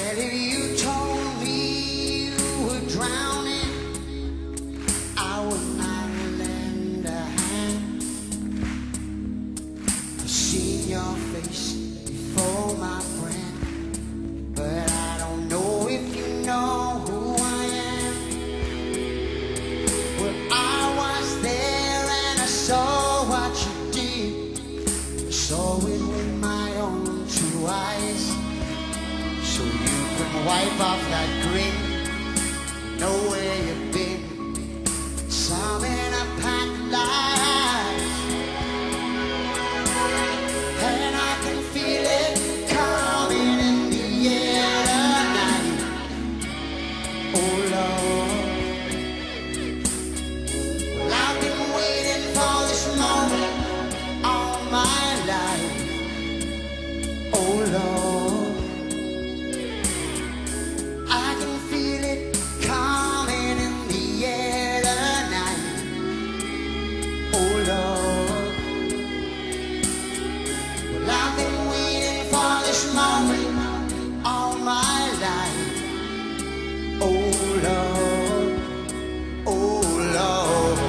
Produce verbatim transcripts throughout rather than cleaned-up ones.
Well, if you told me you were drowning, I would not lend a hand. I've seen your face before, my friend, but I don't know if you know who I am. Well, I was there and I saw what you did. I saw it with my own two eyes. So you can wipe off that grin, know where you've been. Some in a packed life, and I can feel it coming in the air tonight. Oh Lord, well, I've been waiting for this moment all my life. Oh Lord, all my life. Oh Lord, oh Lord.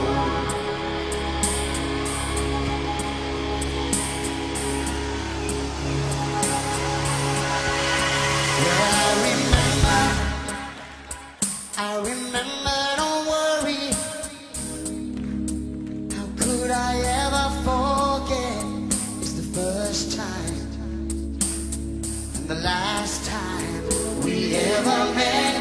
Well, I remember, I remember, don't worry. How could I ever forget? It's the first time, the last time we ever met.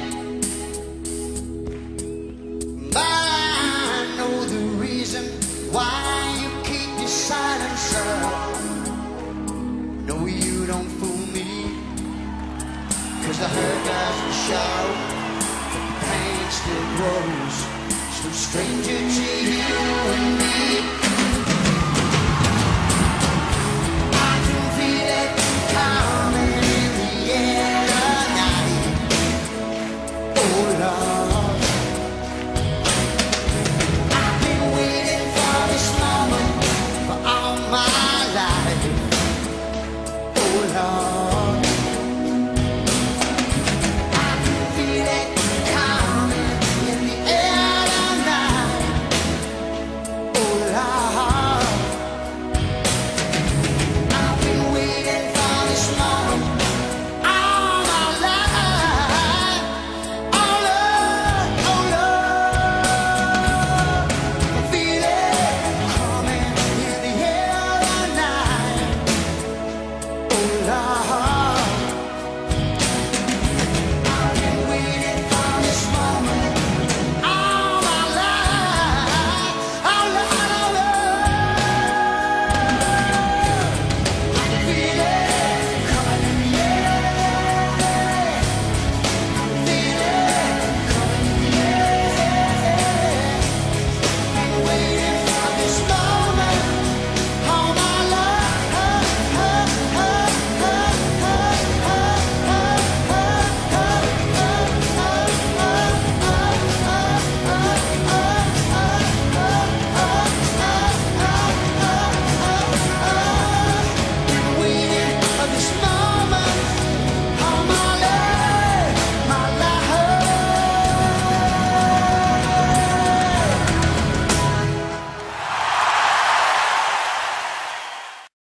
But I know the reason why you keep your silence, sir. No, you don't fool me, 'cause the hurt doesn't show, the pain still grows. So stranger to you and me.